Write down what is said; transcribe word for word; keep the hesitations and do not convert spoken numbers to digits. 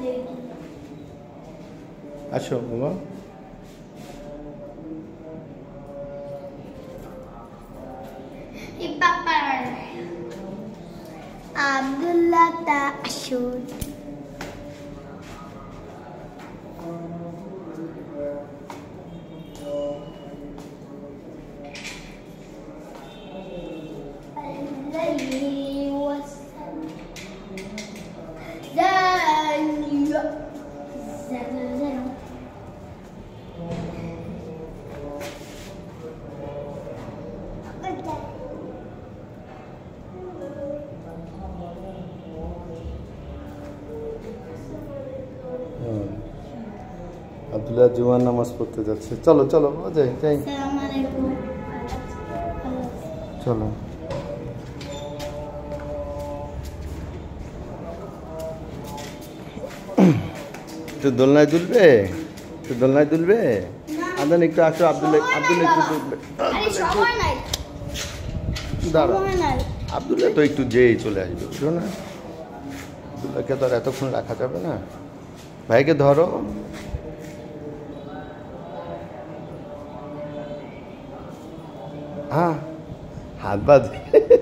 আসো বাবা। আব্দুল্লাহ তাসুদ আব্দুল্লাহ জুমার নামাজ পড়তে যাচ্ছে। চলো চলো যাই যাই চলো। একটু দোলনায় দুলবে, একটু দোলনায় দুলবে। আদান একটু আসো, আব্দুল্লাহ আব্দুল্লাহ একটু দুলবে। দাঁড়া, আব্দুল্লাহ তো একটু যেই চলে আসবে, বুঝো না? আব্দুল্লাহকে তো আর এতক্ষণ রাখা যাবে না। ভাইকে ধরো। হ্যাঁ, হাত বাঁধ।